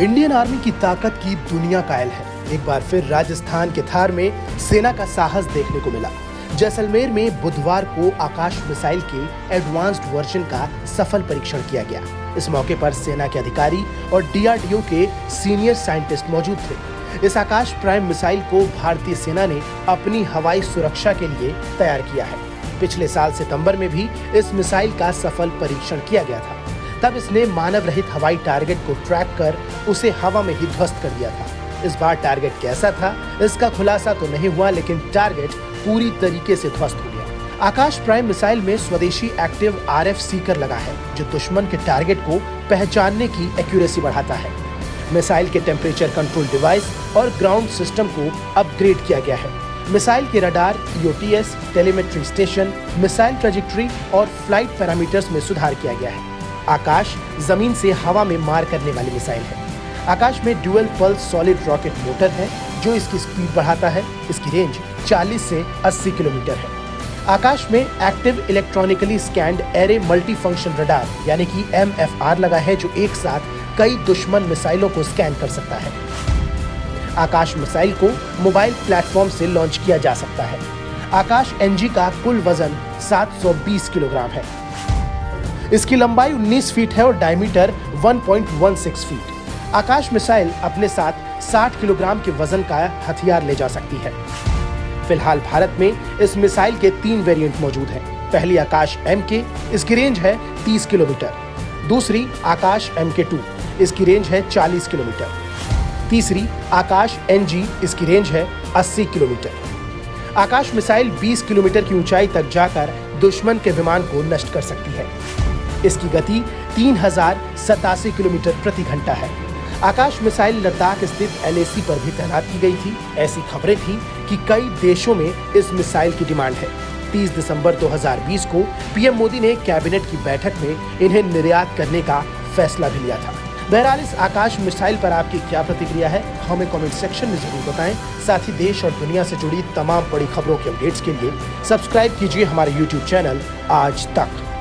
Indian army की ताकत की दुनिया कायल है। एक बार फिर राजस्थान के थार में सेना का साहस देखने को मिला। जैसलमेर में बुधवार को आकाश मिसाइल के एडवांस्ड वर्जन का सफल परीक्षण किया गया। इस मौके पर सेना के अधिकारी और डीआरडीओ के सीनियर साइंटिस्ट मौजूद थे। इस आकाश प्राइम मिसाइल को भारतीय सेना ने अपनी हवाई सुरक्षा के लिए तैयार किया है। पिछले साल सितंबर में भी इस मिसाइल का सफल परीक्षण किया गया था। तब इसने मानव रहित हवाई टारगेट को ट्रैक कर उसे हवा में ही ध्वस्त कर दिया था। इस बार टारगेट कैसा था इसका खुलासा तो नहीं हुआ, लेकिन टारगेट पूरी तरीके से ध्वस्त हो गया। आकाश प्राइम मिसाइल में स्वदेशी एक्टिव आरएफ सीकर लगा है, जो दुश्मन के टारगेट को पहचानने की एक्यूरेसी बढ़ाता है। मिसाइल के टेम्परेचर कंट्रोल डिवाइस और ग्राउंड सिस्टम को अपग्रेड किया गया है। मिसाइल के radar, EOTS, telemetry station, missile trajectory और फ्लाइट पैरामीटर्स में सुधार किया गया है। आकाश जमीन से हवा में मार करने वाली मिसाइल है। आकाश में dual pulse solid rocket motor है, जो इसकी स्पीड बढ़ाता है। इसकी रेंज 40 से 80 किलोमीटर है। आकाश में active electronically scanned array multi function radar यानी कि MFR लगा है, जो एक साथ कई दुश्मन मिसाइलों को स्कैन कर सकता है। आकाश मिसाइल को मोबाइल प्लेटफॉर्म से लॉन्च किया जा सकता है। आकाश NG का कुल वजन 720 किलोग्राम है। इसकी लंबाई 19 फीट है और डायमीटर 1.16 फीट। आकाश मिसाइल अपने साथ 60 किलोग्राम के वजन का हथियार ले जा सकती है। फिलहाल भारत में इस मिसाइल के 3 वेरिएंट मौजूद हैं। पहली आकाश MK, इसकी रेंज है 30 किलोमीटर। दूसरी आकाश MK2, इसकी रेंज है 40 किलोमीटर। तीसरी आकाश NG, इसकी रेंज है 80 किलोमीटर। आकाश मिसाइल 20 किलोमीटर की ऊंचाई तक जाकर दुश्मन के विमान को नष्ट कर सकती है। इसकी गति 3087 किलोमीटर प्रति घंटा है। आकाश मिसाइल लद्दाख स्थित LAC पर भी तैनात की गई थी। ऐसी खबरें थी कि कई देशों में इस मिसाइल की डिमांड है। 30 दिसंबर 2020 को PM मोदी ने कैबिनेट की बैठक में इन्हें निर्यात करने का फैसला भी लिया था। बहरहाल इस आकाश मिसाइल पर आपकी क्या प्रतिक्रिया है, हमें कमेंट सेक्शन में जरूर बताएं। साथ ही देश और दुनिया से जुड़ी तमाम बड़ी खबरों के अपडेट्स के लिए सब्सक्राइब कीजिए हमारे YouTube चैनल आज तक।